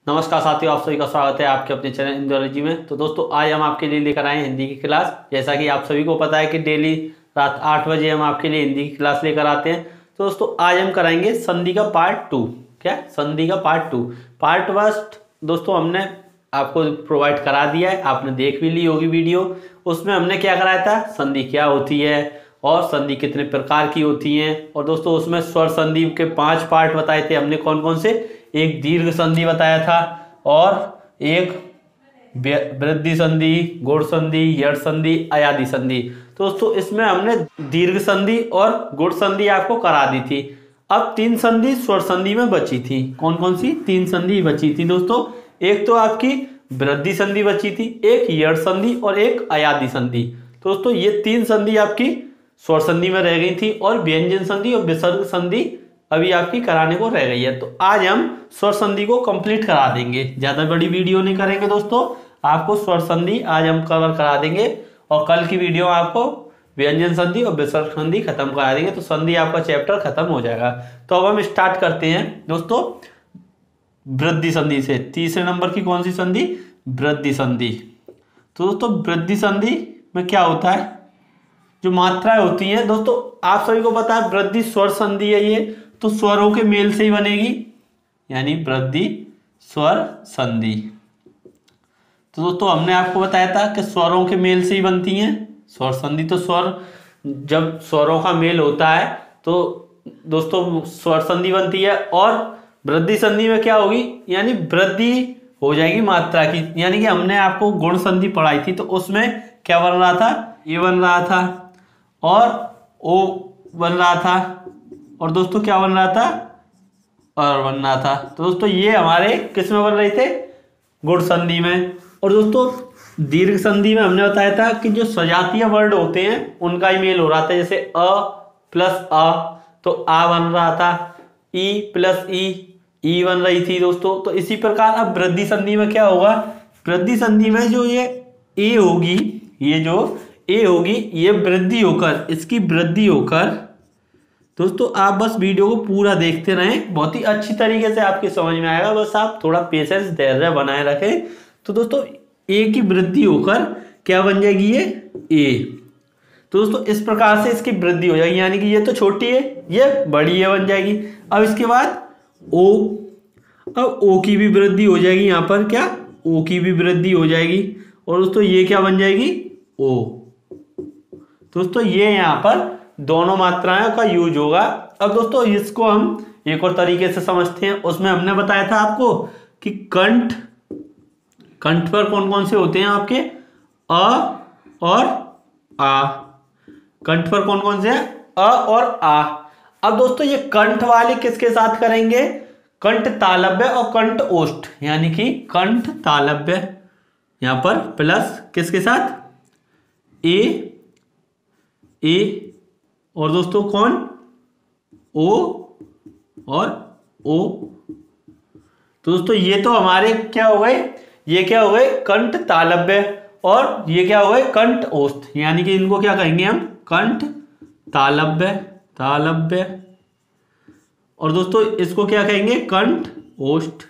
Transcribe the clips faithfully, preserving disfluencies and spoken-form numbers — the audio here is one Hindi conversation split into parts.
नमस्कार साथियों, आप सभी का स्वागत है आपके अपने चैनल इंदोलॉजी में। तो दोस्तों आज हम आपके लिए लेकर आए हैं हिंदी की क्लास। जैसा कि आप सभी को पता है कि डेली रात आठ बजे हम आपके लिए हिंदी की क्लास लेकर आते हैं। तो दोस्तों आज हम कराएंगे संधि का पार्ट टू। क्या संधि का पार्ट टू पार्ट फर्स्ट दोस्तों हमने आपको प्रोवाइड करा दिया है, आपने देख भी ली होगी वीडियो। उसमें हमने क्या कराया था, संधि क्या होती है और संधि कितने प्रकार की होती हैं। और दोस्तों उसमें स्वर संधि के पांच पार्ट बताए थे हमने, कौन कौन से। एक दीर्घ संधि बताया था और एक वृद्धि संधि, गुण संधि, यड़ संधि, अयादि संधि। तो दोस्तों इसमें हमने दीर्घ संधि और गुण संधि आपको करा दी थी। अब तीन संधि स्वर संधि में बची थी। कौन कौन सी तीन संधि बची थी दोस्तों? एक तो आपकी वृद्धि संधि बची थी, एक यड़ संधि और एक अयादि संधि। तो दोस्तों ये तीन संधि आपकी स्वर संधि में रह गई थी और व्यंजन संधि और विसर्ग संधि अभी आपकी कराने को रह गई है। तो आज हम स्वर संधि को कंप्लीट करा देंगे, ज्यादा बड़ी वीडियो नहीं करेंगे दोस्तों। आपको स्वर संधि आज हम कवर करा देंगे और कल की वीडियो में आपको व्यंजन संधि और विसर्ग संधि खत्म करा देंगे। तो संधि आपका चैप्टर खत्म हो जाएगा। तो अब हम स्टार्ट करते हैं दोस्तों वृद्धि संधि से। तीसरे नंबर की कौन सी संधि? वृद्धि संधि। तो दोस्तों वृद्धि संधि में क्या होता है, जो मात्राएं होती हैं दोस्तों आप सभी को पता है वृद्धि स्वर संधि है ये, तो स्वरों के मेल से ही बनेगी, यानी वृद्धि स्वर संधि। तो दोस्तों हमने आपको बताया था कि स्वरों के मेल से ही बनती हैं स्वर संधि। तो स्वर जब स्वरों का मेल होता है तो दोस्तों स्वर संधि बनती है। और वृद्धि संधि में क्या होगी, यानी वृद्धि हो जाएगी मात्रा की। यानी कि हमने आपको गुण संधि पढ़ाई थी तो उसमें क्या बन रहा था, ए बन रहा था और ओ बन रहा था और दोस्तों क्या बन रहा था, और बन रहा था। तो दोस्तों ये हमारे किस में बन रहे थे, गुण संधि में। और दोस्तों दीर्घ संधि में हमने बताया था कि जो सजातीय वर्ड होते हैं उनका ही मेल हो रहा था। जैसे अ प्लस अ तो आ बन रहा था, ई प्लस ई ई बन रही थी दोस्तों। तो इसी प्रकार अब वृद्धि संधि में क्या होगा, वृद्धि संधि में जो ये ए होगी, ये जो ए होगी ये वृद्धि होकर, इसकी वृद्धि होकर दोस्तों आप बस वीडियो को पूरा देखते रहें, बहुत ही अच्छी तरीके से आपकी समझ में आएगा। बस आप थोड़ा पेशेंस धैर्य बनाए रखें। तो दोस्तों ए की वृद्धि होकर क्या बन जाएगी, ये ए। तो दोस्तों इस प्रकार से इसकी वृद्धि हो जाएगी, यानी कि ये तो छोटी है, ये बड़ी है बन जाएगी। अब इसके बाद ओ, अब ओ की भी वृद्धि हो जाएगी, यहाँ पर क्या ओ की भी वृद्धि हो जाएगी और दोस्तों ये क्या बन जाएगी, ओ। दोस्तों ये यहाँ पर दोनों मात्राएं का यूज होगा। अब दोस्तों इसको हम एक और तरीके से समझते हैं। उसमें हमने बताया था आपको कि कंठ, कंठ पर कौन कौन से होते हैं आपके, अ और आ। कंठ पर कौन कौन से हैं, अ और आ। अब दोस्तों ये कंठ वाले किसके साथ करेंगे, कंठ तालव्य और कंठ ओष्ठ, यानी कि कंठ तालव्य यहां पर प्लस किसके साथ, ए ए और दोस्तों कौन, ओ और ओ। तो दोस्तों ये तो हमारे क्या हो गए, ये क्या हो गए कंठ तालव्य और ये क्या हो गए कंठ ओष्ठ, यानी कि इनको क्या कहेंगे हम, कंठ तालव्य तालव्य और दोस्तों इसको क्या कहेंगे, कंठ ओष्ठ।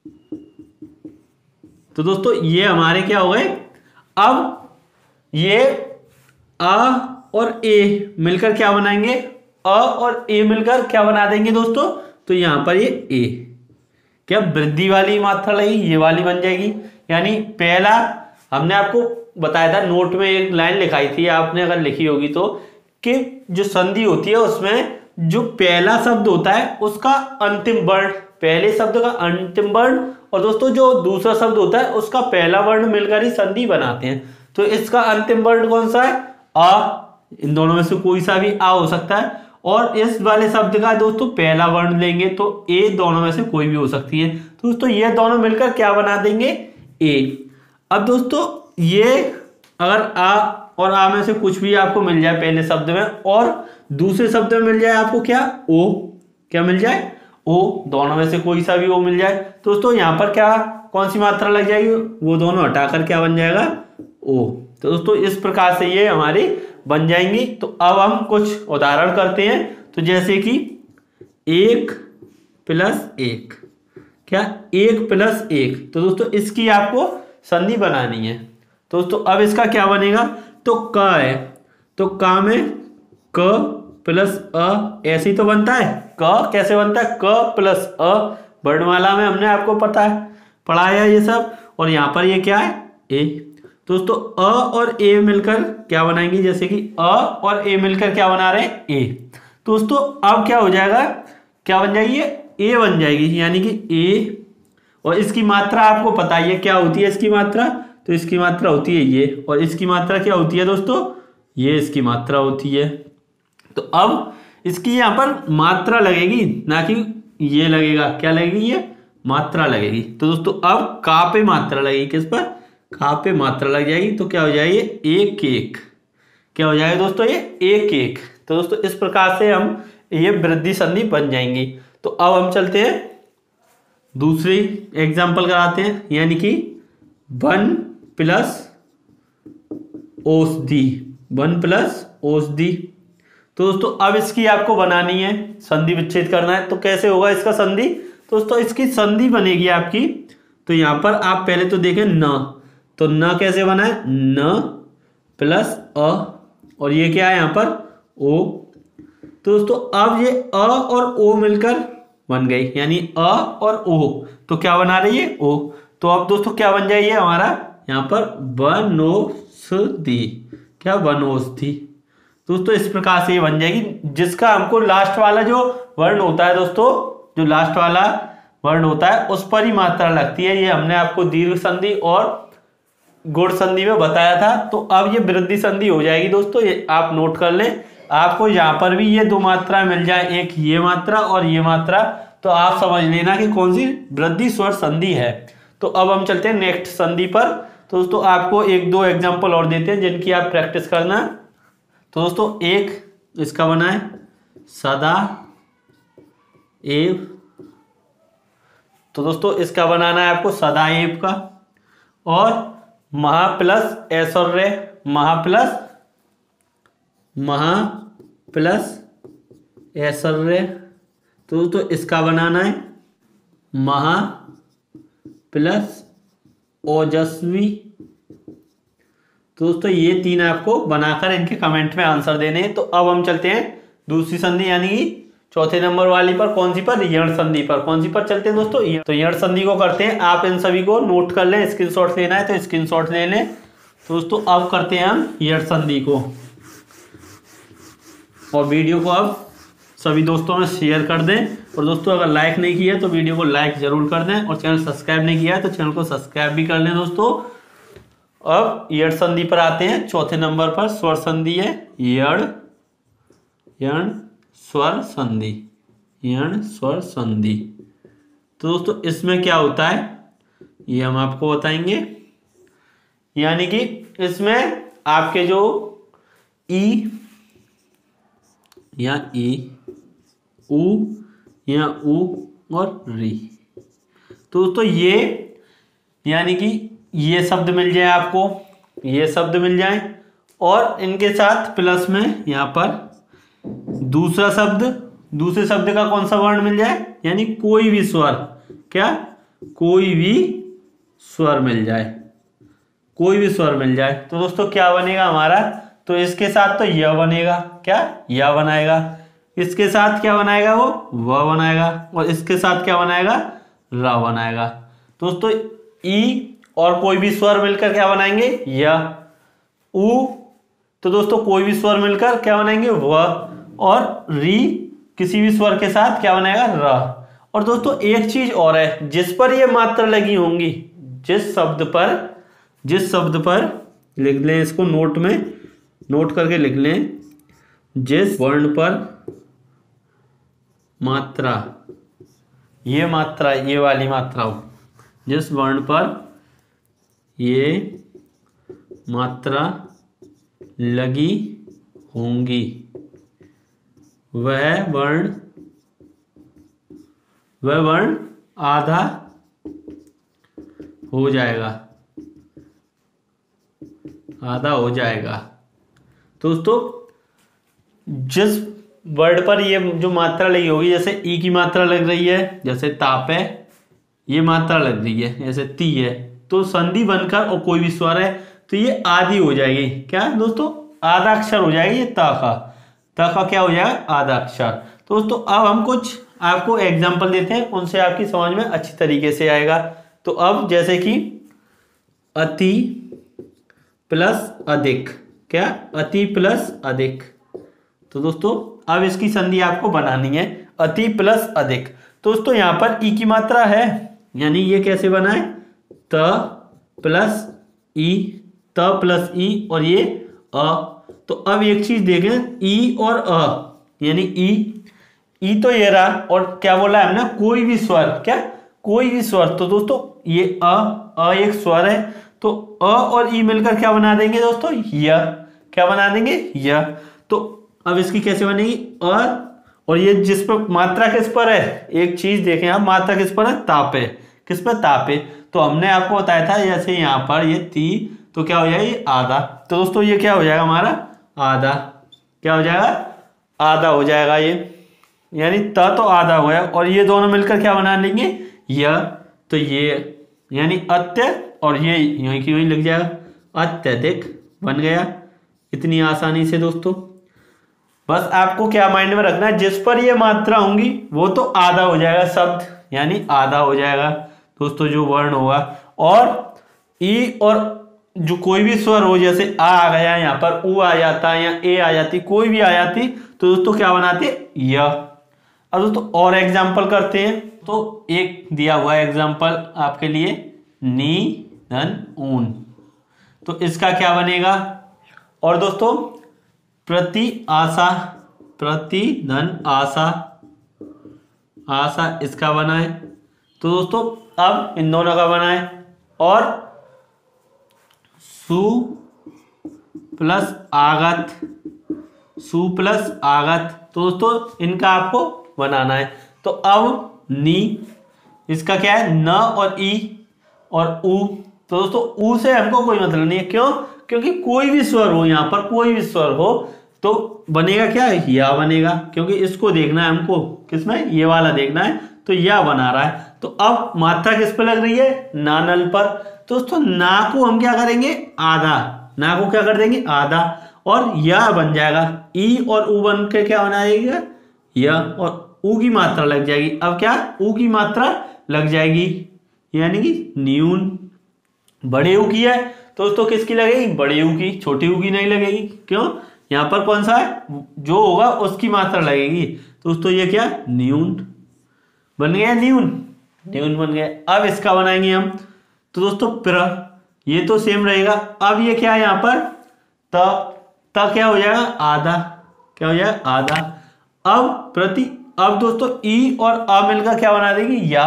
तो दोस्तों ये हमारे क्या हो गए। अब ये आ और ए मिलकर क्या बनाएंगे, अ और ए मिलकर क्या बना देंगे दोस्तों, तो यहां पर ये ए क्या वृद्धि वाली मात्रा लगी, ये वाली बन जाएगी। यानी पहला हमने आपको बताया था, नोट में एक लाइन लिखाई थी आपने अगर लिखी होगी तो, कि जो संधि होती है उसमें जो पहला शब्द होता है उसका अंतिम वर्ण, पहले शब्द का अंतिम वर्ण और दोस्तों जो दूसरा शब्द होता है उसका पहला वर्ण मिलकर ही संधि बनाते हैं। तो इसका अंतिम वर्ण कौन सा है, आ। इन दोनों में से कोई सा भी आ हो सकता है। और इस वाले शब्द का दोस्तों पहला वर्ण लेंगे तो ए, दोनों में से कोई भी हो सकती है। तो दोस्तों ये दोनों मिलकर क्या बना देंगे, ए। अब दोस्तों ये अगर आ और आ में से कुछ भी आपको मिल जाए पहले शब्द में और दूसरे शब्द में मिल जाए आपको क्या, ओ, क्या मिल जाए, ओ, दोनों में से कोई सा भी ओ मिल जाए, दोस्तों यहाँ पर क्या कौन सी मात्रा लग जाएगी, वो दोनों हटाकर क्या बन जाएगा, ओ। तो दोस्तों इस प्रकार से ये हमारी बन जाएंगी। तो अब हम कुछ उदाहरण करते हैं। तो जैसे कि एक प्लस एक, क्या, एक प्लस एक। तो दोस्तों इसकी आपको संधि बनानी है। तो दोस्तों अब इसका क्या बनेगा, तो क है, तो का में क प्लस अ ऐसे ही तो बनता है। क कैसे बनता है, क प्लस अ, वर्णमाला में हमने आपको पता है पढ़ाया ये सब। और यहाँ पर ये क्या है, ए। दोस्तों अ और ए मिलकर क्या बनाएंगे, जैसे कि अ और ए मिलकर क्या बना रहे हैं, ए। दोस्तों अब क्या हो जाएगा, क्या बन जाएगी, ए बन जाएगी, यानी कि ए। और इसकी मात्रा आपको पता है ये क्या होती है, इसकी मात्रा, तो इसकी मात्रा होती है ये, और इसकी मात्रा क्या होती है दोस्तों, ये इसकी मात्रा होती है। तो अब इसकी यहाँ पर मात्रा लगेगी, ना कि ये लगेगा, क्या लगेगी, ये मात्रा लगेगी। तो दोस्तों अब का पे मात्रा लगेगी, किस पर, का पे मात्रा लग जाएगी। तो क्या हो जाएगी, एक एक, क्या हो जाएगा दोस्तों, ये एक एक। तो दोस्तों इस प्रकार से हम ये वृद्धि संधि बन जाएंगी। तो अब हम चलते हैं दूसरी एग्जाम्पल कराते हैं, यानी कि वन प्लस औषधि, वन प्लस औषधि। तो दोस्तों अब इसकी आपको बनानी है, संधि विच्छेद करना है। तो कैसे होगा इसका संधि, दोस्तों इसकी संधि बनेगी आपकी। तो यहां पर आप पहले तो देखें न, तो न कैसे बना है, न प्लस अ, और ये क्या है यहाँ पर, ओ। तो दोस्तों अब ये अ और ओ मिलकर बन गई, यानी अ और ओ, तो क्या बना रही है, ओ। तो अब दोस्तों क्या बन जाएगी हमारा यहाँ पर, वनौषधि, क्या, वनौषधि। दोस्तों इस प्रकार से ये बन जाएगी, जिसका हमको लास्ट वाला जो वर्ण होता है दोस्तों, जो लास्ट वाला वर्ण होता है उस पर ही मात्रा लगती है। ये हमने आपको दीर्घ संधि और गुण संधि में बताया था। तो अब ये वृद्धि संधि हो जाएगी दोस्तों, ये आप नोट कर लें। आपको यहाँ पर भी ये दो मात्रा मिल जाए, एक ये मात्रा और ये मात्रा, तो आप समझ लेना कि कौन सी वृद्धि स्वर संधि है। तो अब हम चलते हैं नेक्स्ट संधि पर। तो दोस्तों आपको एक दो एग्जाम्पल और देते हैं जिनकी आप प्रैक्टिस करना। तो दोस्तों एक इसका बना है सदा एव, तो दोस्तों इसका बनाना है आपको सदाएव का। और महा प्लस ऐश्वर्य, महा प्लस महा प्लस ऐश्वर्य, तो दोस्तों इसका बनाना है महा प्लस ओजस्वी। तो दोस्तों ये तीन आपको बनाकर इनके कमेंट में आंसर देने हैं। तो अब हम चलते हैं दूसरी संधि, यानी कि चौथे नंबर वाली पर। कौन सी पर, यण संधि पर। कौन सी पर चलते हैं दोस्तों, तो यण संधि को करते हैं। आप इन सभी को नोट कर लें, स्क्रीनशॉट लेना है तो स्क्रीनशॉट ले लें। तो दोस्तों अब करते हैं हम यण संधि को, और वीडियो को अब सभी दोस्तों में शेयर कर दें। और दोस्तों अगर लाइक नहीं किया तो वीडियो को लाइक जरूर कर दें, और चैनल सब्सक्राइब नहीं किया है तो चैनल को सब्सक्राइब भी कर लें दोस्तों। अब यण संधि पर आते हैं, चौथे नंबर पर स्वर संधि है यण, यण स्वर संधि, यण स्वर संधि। तो दोस्तों इसमें क्या होता है ये हम आपको बताएंगे, यानी कि इसमें आपके जो ई या ई, उ या उ और री, तो दोस्तों ये यानी कि ये शब्द मिल जाए आपको, ये शब्द मिल जाए, और इनके साथ प्लस में यहाँ पर दूसरा शब्द, दूसरे शब्द का कौन सा वर्ण मिल जाए, यानी कोई भी स्वर, क्या, कोई भी स्वर मिल जाए, कोई भी स्वर मिल जाए। तो दोस्तों क्या बनेगा हमारा, तो इसके साथ तो यह बनेगा, क्या, यह बनाएगा। इसके साथ क्या बनाएगा, वो वह बनाएगा। और इसके साथ क्या बनाएगा, र बनाएगा। दोस्तों ई और कोई भी स्वर मिलकर क्या बनाएंगे, यह। उ, तो दोस्तों कोई भी स्वर मिलकर क्या बनाएंगे, वह। और री किसी भी स्वर के साथ क्या बनाएगा, र। और दोस्तों एक चीज और है, जिस पर ये मात्रा लगी होंगी, जिस शब्द पर, जिस शब्द पर लिख लें, इसको नोट में नोट करके लिख लें, जिस वर्ण पर मात्रा, ये मात्रा, ये वाली मात्रा हो, जिस वर्ण पर ये मात्रा लगी होंगी, वह वर्ण, वह वर्ण आधा हो जाएगा, आधा हो जाएगा। तो दोस्तों जिस वर्ड पर ये जो मात्रा लगी होगी, जैसे ई की मात्रा लग रही है, जैसे ताप है, ये मात्रा लग रही है, जैसे ती है, तो संधि बनकर और कोई भी स्वर है तो ये आधी हो जाएगी। क्या दोस्तों? आधा अक्षर हो जाएगी ये त का। त का क्या हो जाएगा? आधा अक्षर। तो दोस्तों अब हम कुछ आपको एग्जाम्पल देते हैं, उनसे आपकी समझ में अच्छी तरीके से आएगा। तो अब जैसे कि अति प्लस अधिक, क्या? अति प्लस अधिक। तो दोस्तों अब इसकी संधि आपको बनानी है, अति प्लस अधिक। तो दोस्तों यहाँ पर ई की मात्रा है, यानी ये कैसे बना है? त प्लस ई, त प्लस ई और ये अ। तो अब एक चीज देखें, ई और अ, यानी ई ई तो ये रहा, और क्या बोला है हमने? कोई भी स्वर, क्या? कोई भी स्वर। तो दोस्तों ये अ, अ एक स्वर है, तो अ और ई मिलकर क्या बना देंगे दोस्तों? य। क्या बना देंगे? य। तो अब इसकी कैसे बनेगी? अ, और ये जिस पर मात्रा किस पर है? एक चीज देखें आप, मात्रा किस पर है? तापे। किस पर? तापे। तो हमने आपको बताया था जैसे यहाँ पर ये ती, तो क्या हो जाएगा? ये आधा। तो दोस्तों ये क्या हो जाएगा हमारा? आधा। क्या हो जाएगा? आधा हो जाएगा ये, यानी त तो आधा हो गया, और ये दोनों मिलकर क्या बना लेंगे? य। तो ये यानी अत्य, और ये यहीं की यहीं लग जाएगा, अत्यधिक बन गया इतनी आसानी से। दोस्तों बस आपको क्या माइंड में रखना है, जिस पर ये मात्रा होंगी वो तो आधा हो जाएगा शब्द, यानी आधा हो जाएगा दोस्तों जो वर्ण होगा। और ई और जो कोई भी स्वर हो, जैसे आ आ गया यहाँ पर, उ आ जाता है या ए आ जाती, कोई भी आ जाती, तो दोस्तों क्या बनाते? य। अब दोस्तों और एग्जाम्पल करते हैं। तो एक दिया हुआ है एग्जाम्पल आपके लिए, नी धन ऊन। तो इसका क्या बनेगा? और दोस्तों प्रति आशा, प्रति धन आशा, आशा इसका बना है। तो दोस्तों अब इन दोनों का बना है। और सु प्लस आगत, सु प्लस आगत, तो दोस्तों इनका आपको बनाना है। तो अब नी, इसका क्या है? न और ई और उ। तो दोस्तों उ से हमको कोई मतलब नहीं है, क्यों? क्योंकि कोई भी स्वर हो, यहाँ पर कोई भी स्वर हो तो बनेगा क्या? या बनेगा, क्योंकि इसको देखना है हमको, किसमें? ये वाला देखना है, तो या बना रहा है। तो अब मात्रा किस पर लग रही है? नानल पर। तो दोस्तों ना को हम क्या करेंगे? आधा। ना को क्या कर देंगे? आधा, और या बन जाएगा। ई और उ बन के क्या बनाएगा? या, और उ की मात्रा लग जाएगी। अब क्या? उ की मात्रा लग जाएगी, यानी कि न्यून। बड़े उ की है तो दोस्तों किसकी लगेगी? बड़े उ की, छोटी उ की नहीं लगेगी। क्यों? यहाँ पर कौन सा है? जो होगा उसकी मात्रा लगेगी। तो दोस्तों ये क्या? न्यून बन गया, न्यून, न्यून बन गया। अब इसका बनाएंगे हम। तो दोस्तों प्र, ये तो सेम रहेगा। अब ये क्या है यहाँ पर? त, त क्या हो जाएगा? आधा। क्या हो जाएगा? आधा। अब प्रति, अब दोस्तों ई और आ मिलकर क्या बना देगी? या।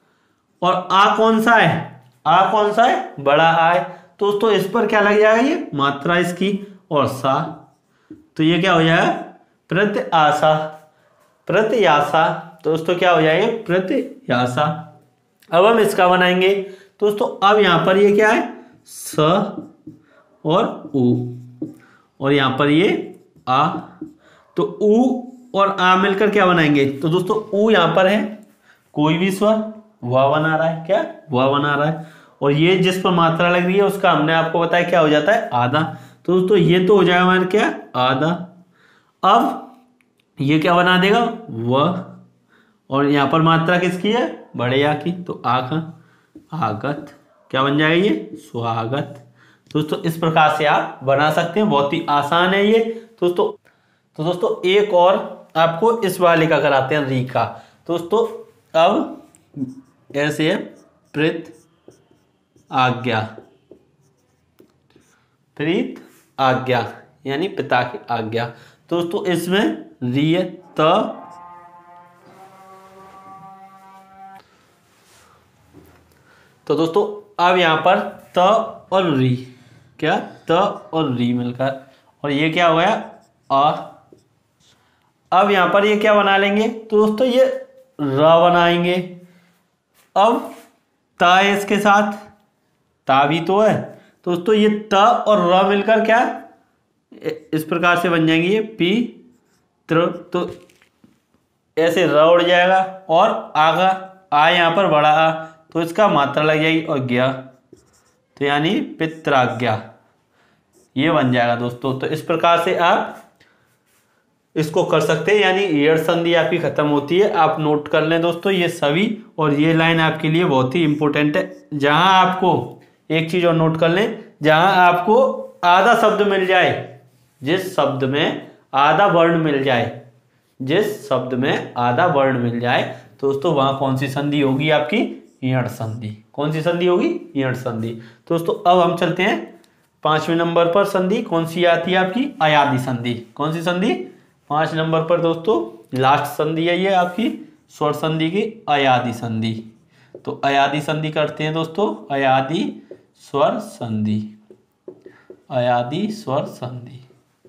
और आ कौन सा है? आ कौन सा है? बड़ा आ है। तो दोस्तों इस पर क्या लग जाएगा? ये मात्रा इसकी, और सा, तो ये क्या हो जाएगा? प्रत्याशा, प्रत्याशा। तो दोस्तों क्या हो जाएगा? प्रत्याशा। अब हम इसका बनाएंगे। दोस्तों अब यहां पर ये क्या है? स और उ, और यहां पर ये आ। तो उ और आ मिलकर क्या बनाएंगे? तो दोस्तों उ यहां पर है कोई भी स्वर, वह बना रहा है। क्या? वह बना रहा है। और ये जिस पर मात्रा लग रही है उसका हमने आपको बताया क्या हो जाता है? आधा। तो दोस्तों ये तो हो जाएगा हमारे क्या? आधा। अब ये क्या बना देगा? वह, और यहां पर मात्रा किसकी है? बड़े या की, तो आ का आगत। क्या बन जाएगा? ये स्वागत। दोस्तों इस प्रकार से आप बना सकते हैं, बहुत ही आसान है ये दोस्तों। तो दोस्तों एक और आपको इस वाले का कराते हैं, री का। दोस्तों अब ऐसे है, प्रीत आज्ञा, प्रीत आज्ञा यानी पिता की आज्ञा। दोस्तों इसमें री है, त, तो दोस्तों अब यहां पर त और री, क्या? त और री मिलकर, और ये क्या हो गया? आ। अब यहां पर ये क्या बना लेंगे? तो दोस्तों ये र बनाएंगे। अब ता इसके साथ, ता भी तो है। तो दोस्तों ये त और र मिलकर क्या इस प्रकार से बन जाएंगे? ये पी त्र। तो ऐसे र उड़ जाएगा, और आगा आ यहाँ पर बड़ा आ, तो इसका मात्रा लग जाएगी और ज्ञ, तो यानी पित्राज्ञा, ये बन जाएगा दोस्तों। तो इस प्रकार से आप इसको कर सकते हैं, यानी ईयड़ संधि आपकी खत्म होती है। आप नोट कर लें दोस्तों ये सभी, और ये लाइन आपके लिए बहुत ही इंपॉर्टेंट है। जहां आपको एक चीज और नोट कर लें, जहां आपको आधा शब्द मिल जाए, जिस शब्द में आधा वर्ण मिल जाए, जिस शब्द में आधा वर्ण मिल जाए दोस्तों, वहां कौन सी संधि होगी आपकी? ईयड़ संधि। कौन सी संधि होगी? ईयड़ संधि। दोस्तों अब हम चलते हैं पांचवें नंबर पर। संधि कौन सी आती है आपकी? अयादि संधि। कौन सी संधि? पांच नंबर पर दोस्तों लास्ट संधि है ये आपकी स्वर संधि की, अयादि संधि। तो अयादि संधि करते हैं दोस्तों, अयादि स्वर संधि, अयादि स्वर संधि।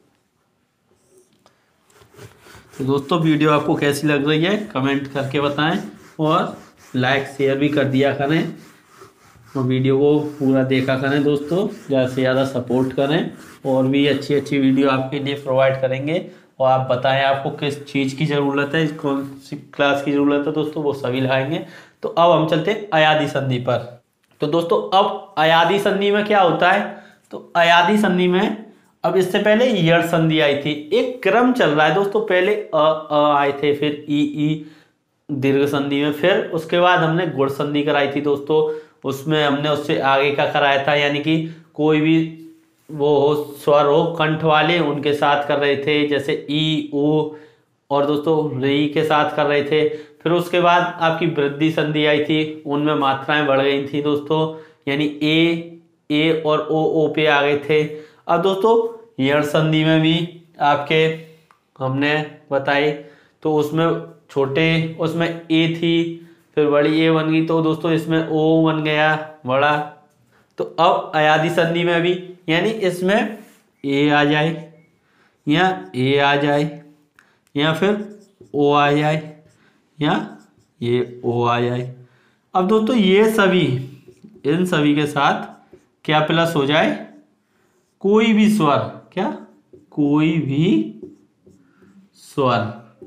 तो दोस्तों वीडियो आपको कैसी लग रही है कमेंट करके बताएं, और लाइक शेयर भी कर दिया करें, और वीडियो को पूरा देखा करें दोस्तों, ज़्यादा से ज़्यादा सपोर्ट करें। और भी अच्छी अच्छी वीडियो आपके लिए प्रोवाइड करेंगे। और आप बताएं आपको किस चीज़ की ज़रूरत है, कौन सी क्लास की ज़रूरत है दोस्तों, वो सभी लाएंगे। तो अब हम चलते हैं अयादि संधि पर। तो दोस्तों अब अयादि संधि में क्या होता है? तो अयादि संधि में अब इससे पहले ईयड़ संधि आई थी, एक क्रम चल रहा है दोस्तों। पहले अ अ आए थे, फिर ई ई दीर्घ संधि में, फिर उसके बाद हमने गुण संधि कराई थी दोस्तों। उसमें हमने उससे आगे का कराया था, यानी कि कोई भी वो हो स्वर हो कंठ वाले, उनके साथ कर रहे थे, जैसे ई ऊ, और दोस्तों री के साथ कर रहे थे। फिर उसके बाद आपकी वृद्धि संधि आई थी, उनमें मात्राएं बढ़ गई थी दोस्तों, यानी ए ए और ओ ओ पे आ गए थे। अब दोस्तों ईयड़ संधि में भी आपके हमने बताई, तो उसमें छोटे, उसमें ए थी, फिर बड़ी ए बन गई, तो दोस्तों इसमें ओ बन गया बड़ा। तो अब अयादि संधि में भी, यानी इसमें ए आ जाए, या ए आ जाए, या फिर ओ आ जाए, या ये ओ आ जाए। अब दोस्तों ये सभी, इन सभी के साथ क्या प्लस हो जाए? कोई भी स्वर, क्या? कोई भी स्वर,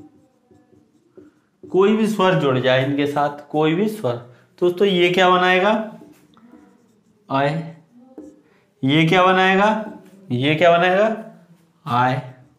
कोई भी स्वर जुड़ जाए इनके साथ, कोई भी स्वर। दोस्तों ये क्या बनाएगा? आए। ये क्या बनाएगा? ये क्या बनाएगा? आए।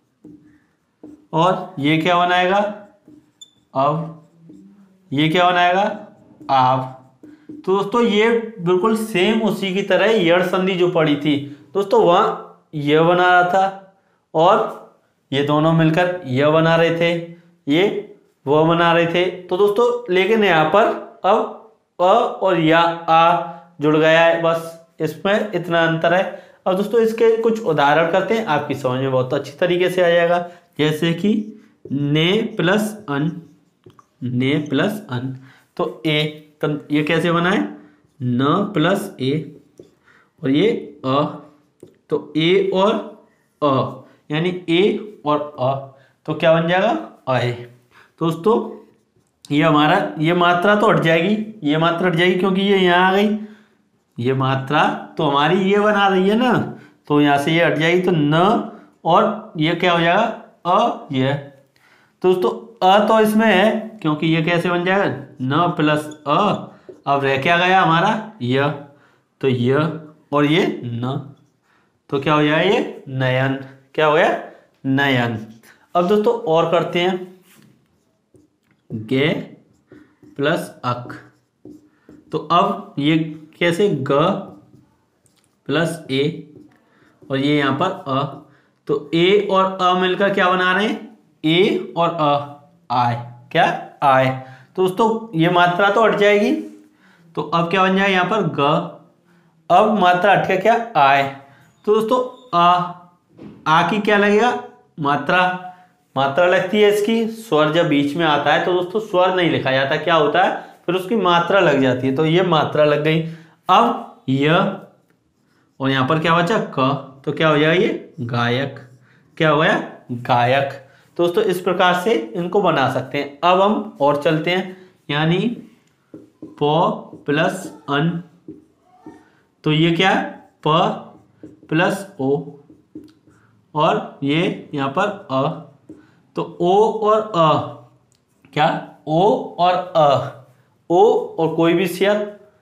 और ये क्या बनाएगा? अब। ये क्या बनाएगा? आप। तो दोस्तों ये बिल्कुल सेम उसी की तरह ईयड़ संधि जो पड़ी थी दोस्तों, वहां यह बना रहा था, और ये दोनों मिलकर यह बना रहे थे, ये वो बना रहे थे। तो दोस्तों लेकिन यहाँ पर अब अ और या आ जुड़ गया है, बस इसमें इतना अंतर है। अब दोस्तों इसके कुछ उदाहरण करते हैं, आपकी समझ में बहुत अच्छी तरीके से आ जाएगा। जैसे कि ने प्लस अन, ने प्लस अन, तो ए, तो ये कैसे बना है? न प्लस ए, और ये अ, तो ए और अ, यानी ए और अ, तो क्या बन जाएगा? अए। दोस्तों ये हमारा, ये मात्रा तो हट जाएगी, ये मात्रा हट जाएगी क्योंकि ये यहाँ आ गई, ये मात्रा तो हमारी ये बना रही है ना, तो यहाँ से ये हट जाएगी, तो न और ये क्या हो जाएगा? अ ये। तो दोस्तों अ तो इसमें है, क्योंकि ये कैसे बन जाएगा? न प्लस अ, अब रह क्या गया हमारा? य, तो य और ये न, तो क्या हो जाएगा? ये नयन। क्या हो गया? नयन। अब दोस्तों और करते हैं, गे प्लस अक, तो अब ये कैसे? ग प्लस ए, और ये यहां पर अ, तो ए और अ मिलकर क्या बना रहे हैं? ए और अ, आय। क्या? आय। तो दोस्तों ये मात्रा तो हट जाएगी, तो अब क्या बन जाएगा यहां पर? ग। अब मात्रा हट के क्या? आय। तो दोस्तों आ, आ की क्या लगेगा? मात्रा, मात्रा लगती है इसकी। स्वर जब बीच में आता है तो दोस्तों स्वर नहीं लिखा जाता, क्या होता है? फिर उसकी मात्रा लग जाती है, तो ये मात्रा लग गई। अब यह, और यहां पर क्या बचा? क, तो क्या हो जाएगा? ये गायक। क्या हो गया? गायक। तो दोस्तों इस प्रकार से इनको बना सकते हैं। अब हम और चलते हैं, यानी प प्लस अन, तो ये क्या है? प प्लस ओ, और ये यहां पर अ, तो ओ और अ, क्या? ओ और अ, ओ और कोई भी शेयर,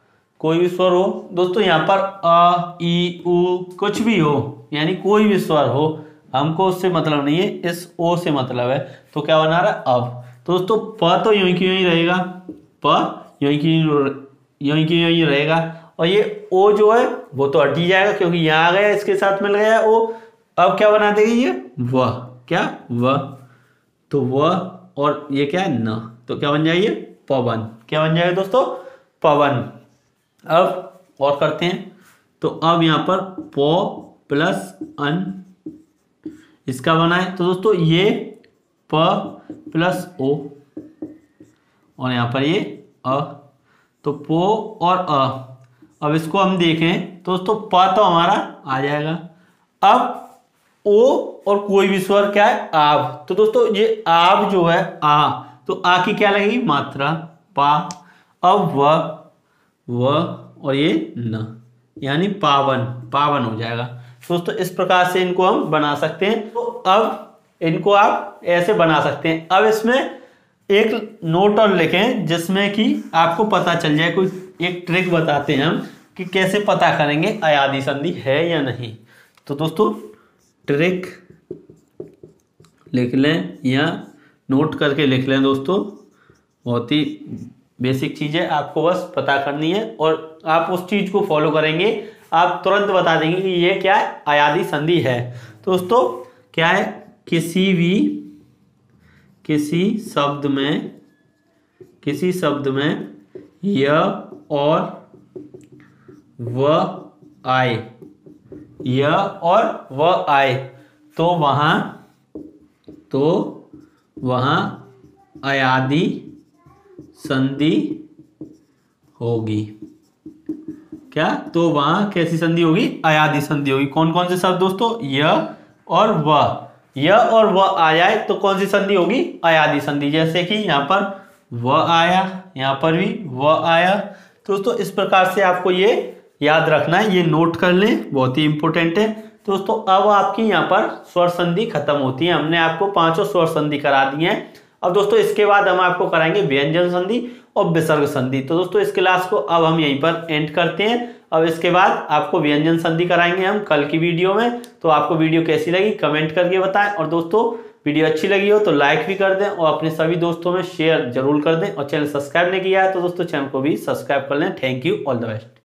कोई भी स्वर हो दोस्तों, यहाँ पर अ ई उ कुछ भी हो, यानी कोई भी स्वर हो, हमको उससे मतलब नहीं है, इस ओ से मतलब है। तो क्या बना रहा है अब, तो दोस्तों प तो यूं की यूं ही रहेगा, प यूं की यूं की यूं ही रहेगा, और ये ओ जो है वो तो हट ही जाएगा क्योंकि यहाँ आ गया, इसके साथ मिल गया ओ। अब क्या बना देगी ये वह, क्या वह, तो वह, और ये क्या है न, तो क्या बन जाएगी पवन। क्या बन जाएगा दोस्तों, पवन। अब और करते हैं, तो अब यहाँ पर पो प्लस अन, इसका बना है, तो दोस्तों ये प प्लस ओ, और यहाँ पर ये अ, तो पो और अ। अब इसको हम देखें तो दोस्तों प तो हमारा आ जाएगा। अब ओ और कोई भी स्वर क्या है आव, तो दोस्तों ये आव जो है आ, तो आ की क्या लगेगी मात्रा पा। अब व व और ये न, यानी पावन, पावन हो जाएगा। दोस्तों इस प्रकार से इनको हम बना सकते हैं। तो अब इनको आप ऐसे बना सकते हैं। अब इसमें एक नोट और लिखें जिसमें कि आपको पता चल जाए, कोई एक ट्रिक बताते हैं हम कि कैसे पता करेंगे अयादी संधि है या नहीं। तो दोस्तों ट्रिक लिख लें या नोट करके लिख लें दोस्तों, बहुत ही बेसिक चीज़ है, आपको बस पता करनी है और आप उस चीज़ को फॉलो करेंगे, आप तुरंत बता देंगे कि ये क्या है अयादी संधि है। तो दोस्तों क्या है, किसी भी किसी शब्द में किसी शब्द में य और व आए, य और व आए, तो वहां तो वहां अयादी संधि होगी। क्या, तो वहां कैसी संधि होगी, अयादी संधि होगी। कौन कौन से शब्द दोस्तों, य और व, य और व आ जाए तो कौन सी संधि होगी, अयादी संधि। जैसे कि यहाँ पर व आया, यहाँ पर भी व आया। तो दोस्तों इस प्रकार से आपको ये याद रखना है, ये नोट कर लें, बहुत ही इंपॉर्टेंट है। दोस्तों अब आपकी यहाँ पर स्वर संधि खत्म होती है, हमने आपको पांचों स्वर संधि करा दी है। अब दोस्तों इसके बाद हम आपको कराएंगे व्यंजन संधि और विसर्ग संधि। तो दोस्तों इस क्लास को अब हम यहीं पर एंड करते हैं। अब इसके बाद आपको व्यंजन संधि कराएंगे हम कल की वीडियो में। तो आपको वीडियो कैसी लगी कमेंट करके बताएं, और दोस्तों वीडियो अच्छी लगी हो तो लाइक भी कर दें और अपने सभी दोस्तों में शेयर जरूर कर दें, और चैनल सब्सक्राइब नहीं किया है तो दोस्तों चैनल को भी सब्सक्राइब कर लें। Thank you, all the best.